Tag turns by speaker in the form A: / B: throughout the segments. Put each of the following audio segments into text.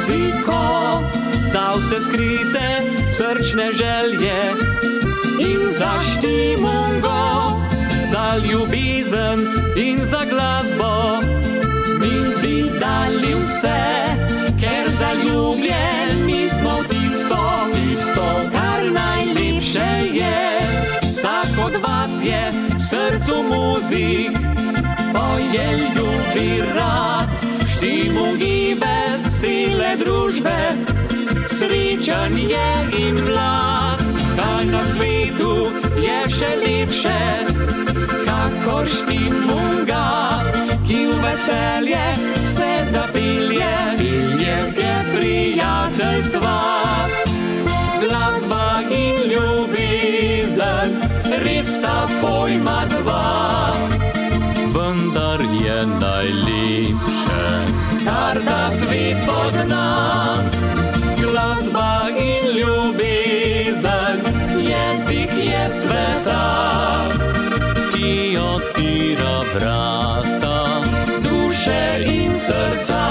A: muziko za vse skrite srčne želje in za štimungo, za ljubezen in za glasbo. Mi bi dali vse, ker zaljubljeni smo v tisto, kar najlepše je. Vsak od vas je v srcu muzik, poje, ljubi rad, štimungi vesele družbe. Srečen je in mlad, kaj na svetu je še lepše, kakor štimunga, ki v veselje se zapelje. Piljetke prijateljstva, glasba in ljubezen, res sta pojma dva. Vendar je najlepše, kar ta svet pozna. Glasba in ljubezen, jezik je sveta, ki odpira vrata duše in srca.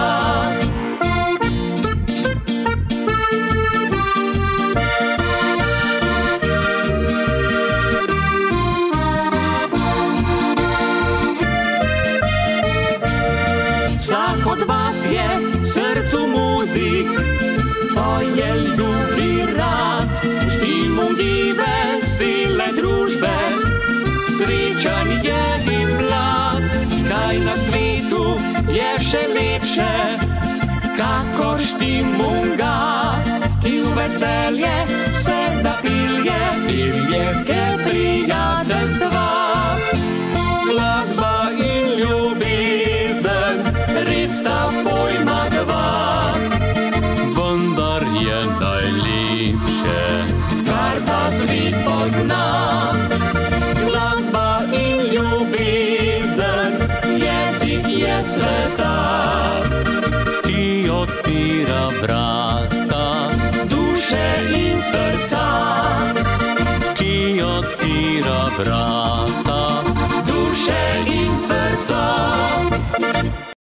A: Vsak od vas je v srcu muzik, poje, ljubi rad, štimungi vesele družbe. Srečen je in mlad, kaj na svetu je še lepše, kakor štimunga, ki v veselje se zapelje. Piljetke prijateljstva, glasba in ljubezen, res sta pojma dva. Vendar je najlepše, kar ta svet pozna. Glasba in ljubezen, jezik je sveta, ki odpira vrata duše in srca, ki odpira vrata duše in srca.